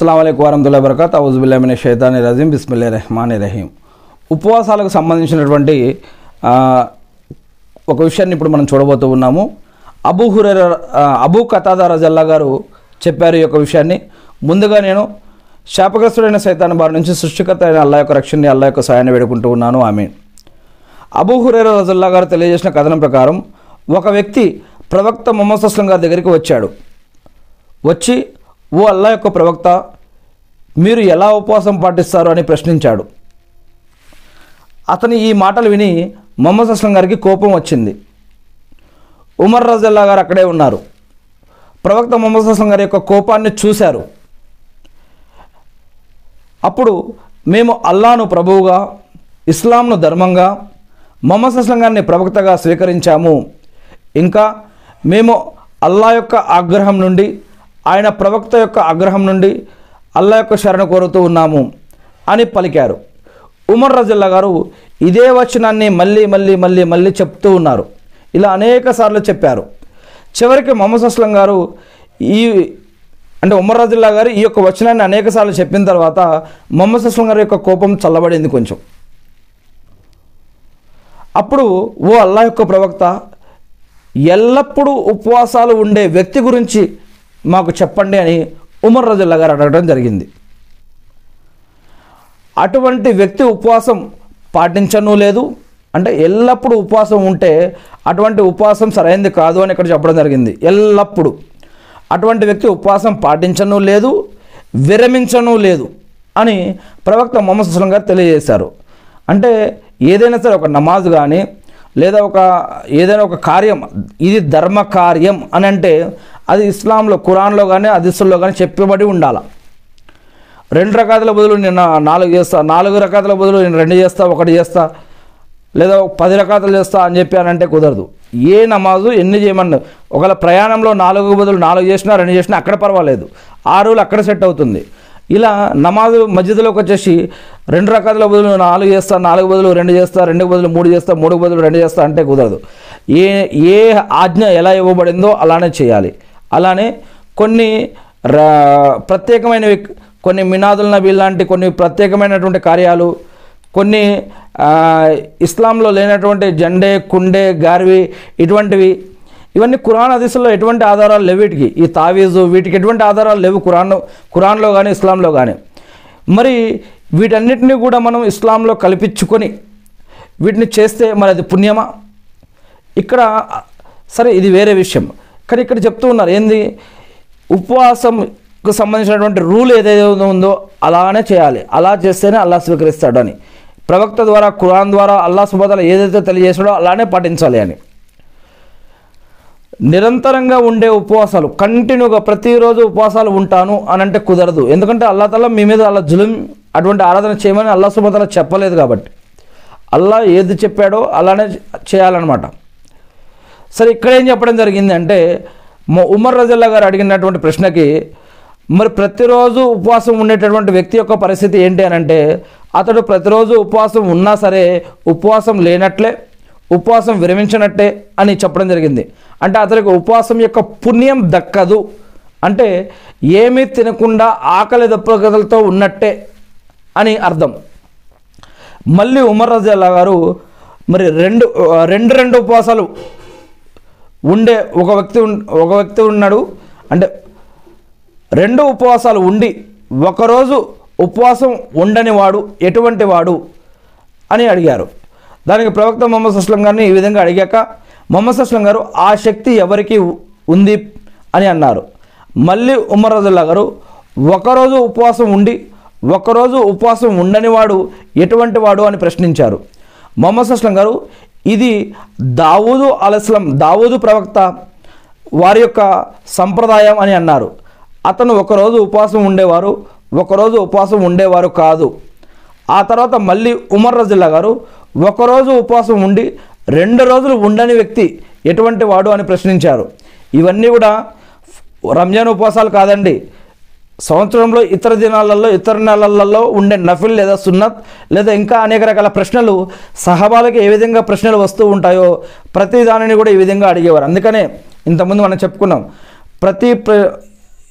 అస్సలాము అలైకుం వరహ్మతుల్లాహి వబరకాతుహు. అఊజు బిల్లాహి మినష్ షైతానిర్ రజీం. బిస్మిల్లాహిర్ రహ్మానిర్ రహీం. ఉపవాసాలకు సంబంధించినటువంటి ఒక విషయాన్ని ఇప్పుడు మనం చూడబోతూ ఉన్నాము. అబూ ఖతాదా రజల్లా గారు చెప్పారు ఈ యొక్క విషయాన్ని. ముందుగా నేను శాపగ్రస్తుడైన సైతాన్ బారి నుంచి సృష్టికర్త అయిన అల్లాహ్ యొక్క రక్షణని, అల్లాహ్ యొక్క సహాయాన్ని వేడుకుంటూ ఉన్నాను. ఆమీన్. అబూ హురైరా రజల్లా గారు తెలియజేసిన కథనం ప్రకారం ఒక వ్యక్తి ప్రవక్త ముహమ్మద్ సల్లల్లాహు అలైహి వసల్లం గారి దగ్గరికి వచ్చి ఓ అల్లాహ్ యొక్క ప్రవక్త, మీరు ఎలా ఉపవాసం పాటిస్తారు అని ప్రశ్నించాడు. అతని ఈ మాటలు విని ముహమ్మద్ సల్లల్లాహు అలైహి వసల్లం గారికి కోపం వచ్చింది. ఉమర్ రజల్లా గారు అక్కడే ఉన్నారు. ప్రవక్త ముహమ్మద్ సల్లల్లాహు అలైహి వసల్లం గారి యొక్క కోపాన్ని చూశారు. అప్పుడు మేము అల్లాహ్ను ప్రభువుగా, ఇస్లాంను ధర్మంగా, ముహమ్మద్ సల్లల్లాహు అలైహి వసల్లం గారిని ప్రవక్తగా స్వీకరించాము. ఇంకా మేము అల్లాహ్ యొక్క ఆగ్రహం నుండి, ఆయన ప్రవక్త యొక్క ఆగ్రహం నుండి అల్లాహ్ యొక్క శరణ కోరుతూ ఉన్నాము అని పలికారు. ఉమర్ రజల్లా గారు ఇదే వచనాన్ని మళ్ళీ మళ్ళీ మళ్ళీ మళ్ళీ చెప్తూ ఉన్నారు. ఇలా అనేక సార్లు చెప్పారు. చివరికి ముహమ్మద్ సల్లల్లాహు అలైహి వసల్లం గారు ఉమర్ రజల్లా గారు ఈ యొక్క వచనాన్ని అనేక సార్లు చెప్పిన తర్వాత ముహమ్మద్ సల్లల్లాహు అలైహి వసల్లం గారి యొక్క కోపం చల్లబడింది కొంచెం. అప్పుడు ఓ అల్లాహ్ యొక్క ప్రవక్త, ఎల్లప్పుడూ ఉపవాసాలు ఉండే వ్యక్తి గురించి మాకు చెప్పండి అని ఉమర్ రజల్లా గారు అడగడం జరిగింది. అటువంటి వ్యక్తి ఉపవాసం పాటించను లేదు, అంటే ఎల్లప్పుడూ ఉపవాసం ఉంటే అటువంటి ఉపవాసం సరైనది కాదు అని ఇక్కడ చెప్పడం జరిగింది. ఎల్లప్పుడూ అటువంటి వ్యక్తి ఉపవాసం పాటించను లేదు, విరమించను లేదు అని ప్రవక్త ముహమ్మద్ సల్లల్లాహు అలైహి వసల్లం గారు తెలియజేశారు. అంటే ఏదైనా సరే ఒక నమాజ్ కానీ లేదా ఏదైనా ఒక కార్యం, ఇది ధర్మ కార్యం అని అంటే అది ఇస్లాంలో, ఖురాన్లో కానీ హదీసుల్లో కానీ చెప్పబడి ఉండాలి. 2 రకాతుల బదులు నేను 4 చేస్తా, 4 రకాతుల బదులు నేను 2 చేస్తా, 1 చేస్తా, లేదా 10 రకాతులు చేస్తా అని చెప్పానంటే కుదరదు. ఏ నమాజు ఎన్ని చేయమన్నా, ఒకవేళ ప్రయాణంలో 4 బదులు 4 చేసినా 2 చేసినా అక్కడ పర్వాలేదు, 6 అక్కడ సెట్ అవుతుంది. ఇలా నమాజు మస్జిద్లోకి వచ్చేసి 2 రకాతుల బదులు 4 చేస్తా, 4 బదులు 2 చేస్తా, 2 బదులు 3 చేస్తా, 3 బదులు 2 చేస్తా అంటే కుదరదు. ఏ ఆజ్ఞ ఎలా ఇవ్వబడిందో అలానే చేయాలి. అలానే కొన్ని ప్రత్యేకమైనవి, కొన్ని మినాదుల్ నబీ లాంటి కొన్ని ప్రత్యేకమైనటువంటి కార్యాలు, కొన్ని ఇస్లాంలో లేనటువంటి జెండే, కుండే, గార్వి ఇటువంటివి, ఇవన్నీ ఖురాన్ హదీసుల్లో ఎటువంటి ఆధారాలు లేవు. వీటికి ఈ తావీజు వీటికి ఎటువంటి ఆధారాలు లేవు ఖురాన్లో కానీ ఇస్లాంలో కానీ. మరి వీటన్నిటిని కూడా మనం ఇస్లాంలో కల్పించుకొని వీటిని చేస్తే మరి అది పుణ్యమా? ఇక్కడ సరే, ఇది వేరే విషయం. కానీ ఇక్కడ చెప్తూ ఉన్నారు ఏంది, ఉపవాసంకు సంబంధించినటువంటి రూల్ ఏదైతే ఉందో అలానే చేయాలి, అలా చేస్తేనే అల్లాహ్ స్వీకరిస్తాడు అని ప్రవక్త ద్వారా, ఖురాన్ ద్వారా అల్లాహ్ సుబ్హానహు వ తఆలా ఏదైతే తెలియజేసాడో అలానే పాటించాలి అని. నిరంతరంగా ఉండే ఉపవాసాలు, కంటిన్యూగా ప్రతిరోజు ఉపవాసాలు ఉంటాను అని అంటే కుదరదు. ఎందుకంటే అల్లాహ్ తాలా మీ మీద అలా జులుం అటువంటి ఆరాధన చేయమని అల్లాహ్ సుబ్హానహు వ తఆలా చెప్పలేదు. కాబట్టి అల్లాహ్ ఏది చెప్పాడో అలానే చేయాలన్నమాట. సరే, ఇక్కడ ఏం చెప్పడం జరిగింది అంటే, ఉమర్ రజల్లా గారు అడిగినటువంటి ప్రశ్నకి మరి ప్రతిరోజు ఉపవాసం ఉండేటటువంటి వ్యక్తి యొక్క పరిస్థితి ఏంటి అని అంటే, అతడు ప్రతిరోజు ఉపవాసం ఉన్నా సరే ఉపవాసం లేనట్లే, ఉపవాసం విరమించినట్టే అని చెప్పడం జరిగింది. అంటే అతనికి ఉపవాసం యొక్క పుణ్యం దక్కదు, అంటే ఏమీ తినకుండా ఆకలి దప్పులతో ఉన్నట్టే అని అర్థం. మళ్ళీ ఉమర్ రజల్లా గారు మరి రెండు ఉపవాసాలు ఉండే ఒక వ్యక్తి ఉన్నాడు, అంటే 2 ఉపవాసాలు ఉండి ఒకరోజు ఉపవాసం ఉండని వాడు ఎటువంటి వాడు అని అడిగారు. దానికి ప్రవక్త ముహమ్మద్ సల్లల్లాహు అలైహి వసల్లం గారిని ఈ విధంగా అడిగాక ముహమ్మద్ సల్లల్లాహు అలైహి వసల్లం గారు ఆ శక్తి ఎవరికి ఉంది అని అన్నారు. మళ్ళీ ఉమర్ రజల్లా గారు ఒకరోజు ఉపవాసం ఉండి ఒకరోజు ఉపవాసం ఉండని వాడు ఎటువంటి వాడు అని ప్రశ్నించారు. ముహమ్మద్ సల్లల్లాహు అలైహి వసల్లం గారు ఇది దావూదు ప్రవక్త వారి యొక్క సంప్రదాయం అని అన్నారు. అతను ఒకరోజు ఉపవాసం ఉండేవారు, ఒకరోజు ఉపవాసం ఉండేవారు కాదు. ఆ తర్వాత మళ్ళీ ఉమర్ రజల్లా గారు ఒకరోజు ఉపవాసం ఉండి 2 రోజులు ఉండని వ్యక్తి ఎటువంటి వాడు అని ప్రశ్నించారు. ఇవన్నీ కూడా రంజాన్ ఉపవాసాలు కాదండి. సంవత్సరంలో ఇతర దినాలలో, ఇతర నెలలలో ఉండే నఫిల్ లేదా సున్నత్ లేదా ఇంకా అనేక రకాల ప్రశ్నలు సహాబాలకి ఏ విధంగా ప్రశ్నలు వస్తూ ఉంటాయో ప్రతి దానిని కూడా ఈ విధంగా అడిగేవారు. అందుకనే ఇంతకుముందు మనం చెప్పుకున్నాం,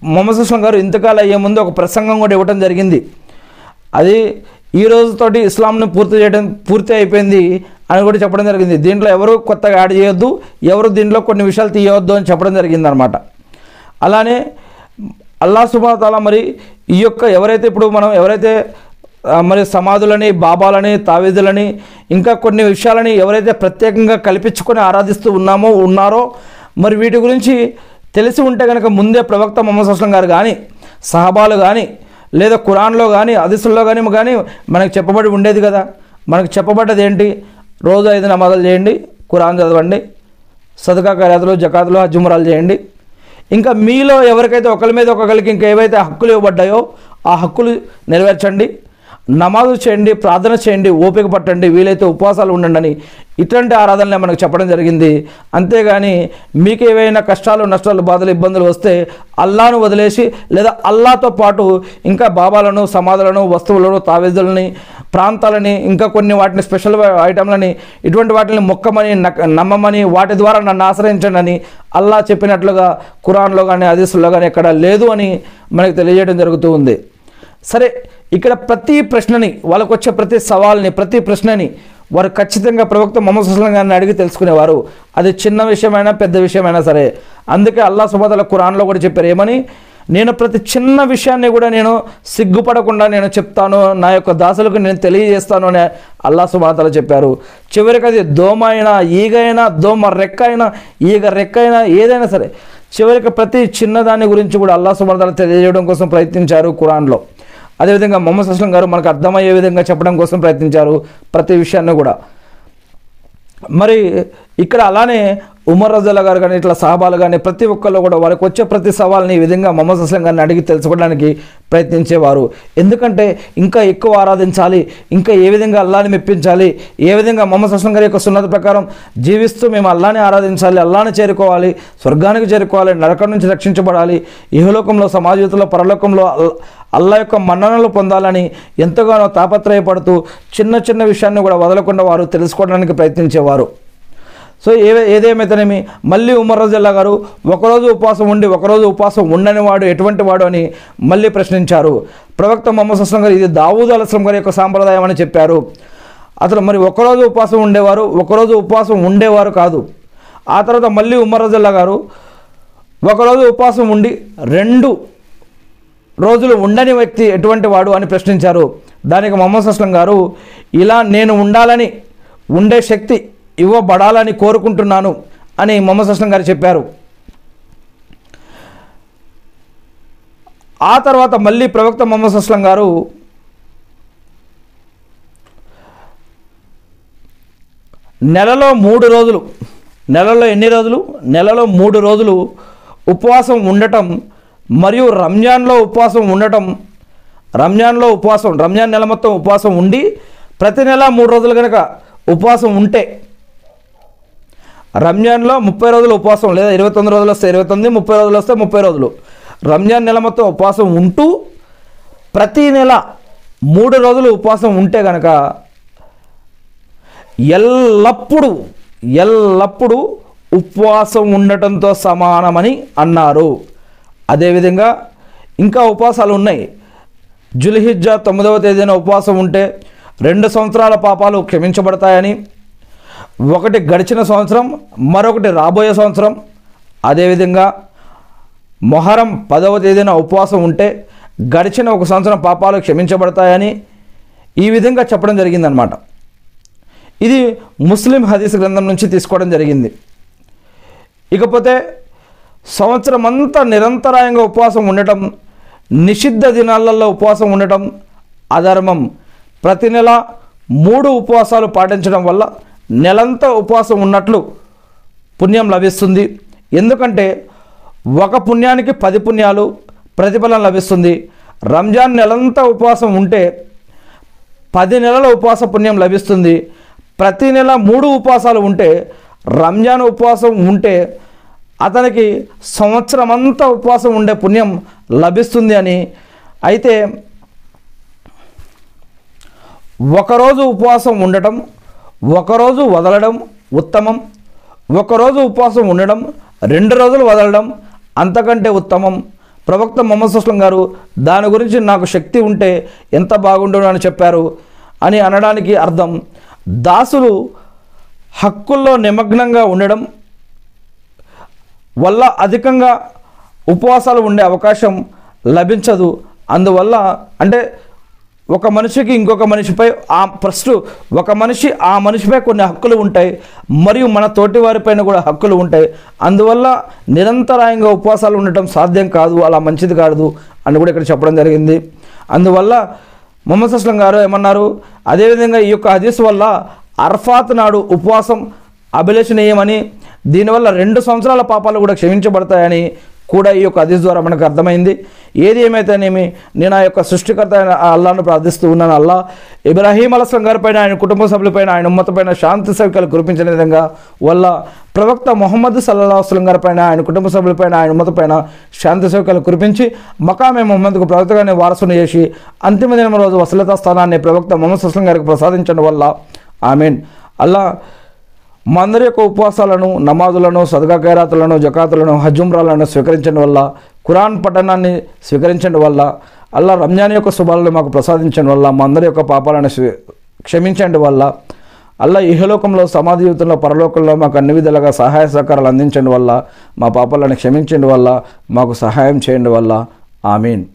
మొహమ్మద్ అస్లం గారు ఇంతకాలం అయ్యే ముందు ఒక ప్రసంగం కూడా ఇవ్వడం జరిగింది. అది ఈ రోజుతోటి ఇస్లాంను పూర్తి అయిపోయింది అని కూడా చెప్పడం జరిగింది. దీంట్లో ఎవరు కొత్తగా యాడ్ చేయొద్దు, ఎవరు దీంట్లో కొన్ని విషయాలు తీయవద్దు అని చెప్పడం జరిగింది అనమాట. అలానే అల్లాహ్ సుబ్హానహు వ తఆలా మరి ఈ యొక్క ఎవరైతే మరి సమాధులని, బాబాలని, తావీదులని, ఇంకా కొన్ని విషయాలని ఎవరైతే ప్రత్యేకంగా కల్పించుకొని ఆరాధిస్తూ ఉన్నారో మరి వీటి గురించి తెలిసి ఉంటే కనుక ముందే ప్రవక్త మొహమ్మద్ అస్లం గారు కానీ, సహాబాలు కానీ, లేదా ఖురాన్లో కానీ, హదీసుల్లో కానీ మనకు చెప్పబడి ఉండేది కదా. మనకు చెప్పబడ్డది ఏంటి? రోజు 5 నమాజులు చేయండి, ఖురాన్ చదవండి, సదకా ఖైరాతులు, జకాతులు, హజ్ ఉమ్రాలు చేయండి. ఇంకా మీలో ఎవరికైతే ఒకరి మీద ఒకరికి ఇంకా ఏవైతే హక్కులు ఇవ్వబడ్డాయో ఆ హక్కులు నెరవేర్చండి, నమాజు చేయండి, ప్రార్థన చేయండి, ఓపిక పట్టండి, వీలైతే ఉపవాసాలు ఉండండి అని ఇట్లాంటి ఆరాధనలే మనకు చెప్పడం జరిగింది. అంతేగాని మీకు ఏవైనా కష్టాలు, నష్టాలు, బాధలు, ఇబ్బందులు వస్తే అల్లాను వదిలేసి లేదా అల్లాతో పాటు ఇంకా బాబాలను, సమాధులను, వస్తువులను, తావీదులని, ప్రాంతాలని, ఇంకా కొన్ని వాటిని స్పెషల్ ఐటమ్లని, ఇటువంటి వాటిని మొక్కమని, నమ్మమని, వాటి ద్వారా నన్ను ఆశ్రయించండి అని అల్లా చెప్పినట్లుగా ఖురాన్లో కానీ, హదీసుల్లో కానీ ఎక్కడ లేదు అని మనకు తెలియజేయడం జరుగుతూ ఉంది. సరే, ఇక్కడ ప్రతి ప్రశ్నని, వాళ్ళకు వచ్చే ప్రతి సవాల్ని, ప్రతి ప్రశ్నని వారు ఖచ్చితంగా ప్రవక్త మొహమ్మద్ అస్లం గారిని అడిగి తెలుసుకునేవారు. అది చిన్న విషయమైనా పెద్ద విషయమైనా సరే. అందుకే అల్లాహ్ సుబ్హానహు వ తఆలా ఖురాన్లో కూడా చెప్పారు ఏమని, నేను ప్రతి చిన్న విషయాన్ని కూడా నేను సిగ్గుపడకుండా నేను చెప్తాను, నా యొక్క దాసులకు నేను తెలియజేస్తాను అని అల్లాహ్ సుబ్హానహు వ తఆలా చెప్పారు. చివరికి అది దోమ అయినా, ఈగ అయినా, దోమ రెక్క అయినా, ఈగ రెక్క అయినా, ఏదైనా సరే చివరికి ప్రతి చిన్నదాని గురించి కూడా అల్లాహ్ సుబ్హానహు వ తఆలా తెలియజేయడం కోసం ప్రయత్నించారు ఖురాన్లో. అదేవిధంగా మొహమ్మద్ అస్లం గారు మనకు అర్థమయ్యే విధంగా చెప్పడం కోసం ప్రయత్నించారు ప్రతి విషయాన్ని కూడా. మరి ఇక్కడ అలానే ఉమర్ రజల్లాహు గారు కానీ, ఇట్లా సహాబాలు కానీ ప్రతి ఒక్కళ్ళు కూడా వారికి వచ్చే ప్రతి సవాల్ని ఈ విధంగా మొహమ్మద్ అస్లం గారిని అడిగి తెలుసుకోవడానికి ప్రయత్నించేవారు. ఎందుకంటే ఇంకా ఎక్కువ ఆరాధించాలి, ఇంకా ఏ విధంగా అల్లాని మెప్పించాలి, ఏ విధంగా మొహమ్మద్ అస్లం గారి యొక్క సున్నత ప్రకారం జీవిస్తూ మేము అల్లాని ఆరాధించాలి, అల్లాని చేరుకోవాలి, స్వర్గానికి చేరుకోవాలి, నరకం నుంచి రక్షించబడాలి, ఇహలోకంలో, సమాజంలో, పరలోకంలో అల్లా యొక్క మన్ననలు పొందాలని ఎంతగానో తాపత్రయపడుతూ చిన్న చిన్న విషయాన్ని కూడా వదలకుండా వారు తెలుసుకోవడానికి ప్రయత్నించేవారు. సో ఏదేమైతేనేమి మళ్ళీ ఉమర్ రజల్లాహు గారు ఒకరోజు ఉపవాసం ఉండి ఒకరోజు ఉపవాసం ఉండని వాడు ఎటువంటి వాడు అని మళ్ళీ ప్రశ్నించారు. ప్రవక్త మొహమ్మద్ అస్లం గారు ఇది దావూద్ అలైహిస్సలాం గారి యొక్క సాంప్రదాయం అని చెప్పారు. అతను మరి ఒకరోజు ఉపవాసం ఉండేవారు, ఒకరోజు ఉపవాసం ఉండేవారు కాదు. ఆ తర్వాత మళ్ళీ ఉమర్ రజల్లాహు గారు ఒకరోజు ఉపవాసం ఉండి 2 రోజులు ఉండని వ్యక్తి ఎటువంటి వాడు అని ప్రశ్నించారు. దానికి మొహమ్మద్ అస్లం గారు ఇలా నేను ఉండే శక్తి ఇవ్వబడాలని కోరుకుంటున్నాను అని మొహమ్మద్ అస్లం గారు చెప్పారు. ఆ తర్వాత మళ్ళీ ప్రవక్త మొహమ్మద్ అస్లం గారు నెలలో 3 రోజులు, నెలలో ఎన్ని రోజులు? నెలలో 3 రోజులు ఉపవాసం ఉండటం మరియు రంజాన్లో ఉపవాసం ఉండటం, రంజాన్ నెల మొత్తం ఉపవాసం ఉండి ప్రతి నెల 3 రోజులు కనుక ఉపవాసం ఉంటే, రంజాన్లో 30 రోజులు ఉపవాసం లేదా 29 రోజులు వస్తే 29, 30 రోజులు వస్తే 30 రోజులు, రంజాన్ నెల మొత్తం ఉపవాసం ఉంటూ ప్రతి నెల 3 రోజులు ఉపవాసం ఉంటే కనుక ఎల్లప్పుడూ ఉపవాసం ఉండటంతో సమానమని అన్నారు. అదేవిధంగా ఇంకా ఉపవాసాలు ఉన్నాయి. జుల్హిజ్జా 9వ తేదీన ఉపవాసం ఉంటే 2 సంవత్సరాల పాపాలు క్షమించబడతాయని, ఒకటి గడిచిన సంవత్సరం, మరొకటి రాబోయే సంవత్సరం. అదేవిధంగా మొహరం 10వ తేదీన ఉపవాసం ఉంటే గడిచిన 1 సంవత్సరం పాపాలు క్షమించబడతాయని ఈ విధంగా చెప్పడం జరిగిందనమాట. ఇది ముస్లిం హదీస్ గ్రంథం నుంచి తీసుకోవడం జరిగింది. ఇకపోతే సంవత్సరం అంతా నిరంతరాయంగా ఉపవాసం ఉండటం, నిషిద్ధ దినాలలో ఉపవాసం ఉండటం అధర్మం. ప్రతి నెల 3 ఉపవాసాలు పాటించడం వల్ల నెలంతా ఉపవాసం ఉన్నట్లు పుణ్యం లభిస్తుంది. ఎందుకంటే ఒక పుణ్యానికి 10 పుణ్యాలు ప్రతిఫలం లభిస్తుంది. రంజాన్ నెలంతా ఉపవాసం ఉంటే 10 నెలల ఉపవాస పుణ్యం లభిస్తుంది. ప్రతి నెల 3 ఉపవాసాలు ఉంటే, రంజాన్ ఉపవాసం ఉంటే అతనికి సంవత్సరం అంతా ఉపవాసం ఉండే పుణ్యం లభిస్తుంది అని. అయితే ఒకరోజు ఉపవాసం ఉండటం, ఒకరోజు వదలడం ఉత్తమం. ఒకరోజు ఉపవాసం ఉండడం, 2 రోజులు వదలడం అంతకంటే ఉత్తమం. ప్రవక్త ముహమ్మద్ సుస్లం గారు దాని గురించి నాకు శక్తి ఉంటే ఎంత బాగుండును అని చెప్పారు అని అనడానికి అర్థం దాసులు హక్కుల్లో నిమగ్నంగా ఉండడం వల్ల అధికంగా ఉపవాసాలు ఉండే అవకాశం లభించదు. అందువల్ల అంటే ఒక మనిషికి ఇంకొక మనిషిపై ఒక మనిషి ఆ మనిషిపై కొన్ని హక్కులు ఉంటాయి, మరియు మన తోటి వారిపైన కూడా హక్కులు ఉంటాయి. అందువల్ల నిరంతరాయంగా ఉపవాసాలు ఉండటం సాధ్యం కాదు, అలా మంచిది కాదు అని కూడా ఇక్కడ చెప్పడం జరిగింది. అందువల్ల ముహమ్మద్ సుస్లం గారు ఏమన్నారు, అదేవిధంగా ఈ యొక్క హదీస్ వల్ల అర్ఫాత్ నాడు ఉపవాసం అభిలషణీయమని, దీనివల్ల 2 సంవత్సరాల పాపాలు కూడా క్షమించబడతాయని కూడా ఈ యొక్క హదీస్ ద్వారా మనకు అర్థమైంది. ఏది ఏమైతేనేమి నేను ఆ యొక్క సృష్టికర్త అయిన అల్లాహ్ను ప్రార్థిస్తూ ఉన్నాను. అల్లాహ్ ఇబ్రాహీం అలైహిస్సలాం గారిపైన, ఆయన కుటుంబ సభ్యులపైన, ఆయన ఉమ్మతపైన శాంతి సౌఖ్యాలు కురిపించిన విధంగా వల్ల ప్రవక్త ముహమ్మద్ సల్లల్లాహు అలైహి వసల్లం గారిపైన, ఆయన కుటుంబ సభ్యులపైన, ఆయన ఉమ్మతపైన శాంతి సౌఖ్యాలు కురిపించి మకామే ముహమ్మద్కు ప్రవక్తగానే వారసును చేసి అంతిమ దినం రోజు వసలతా స్థానాన్ని ప్రవక్త ముహమ్మద్ సల్లల్లాహు అలైహి వసల్లం గారికి ప్రసాదించడం వల్ల ఆమీన్. అల్లాహ్ మా అందరి యొక్క ఉపవాసాలను, నమాజులను, సదకా ఖైరాతులను, జకాతులను, హజ్ ఉమ్రాలను స్వీకరించడం వల్ల, ఖురాన్ పఠనాన్ని స్వీకరించడం వల్ల, అల్లాహ్ రంజాన్ యొక్క శుభాలను మాకు ప్రసాదించడం వల్ల, మా అందరి యొక్క పాపాలను క్షమించడం వల్ల, అల్లాహ్ ఇహలోకంలో, సమాధి జీవితంలో, పరలోకంలో మాకు అన్ని విధాలుగా సహాయ సహకారాలు అందించడం వల్ల, మా పాపాలను క్షమించడం వల్ల, మాకు సహాయం చేయడం వల్ల ఆమీన్.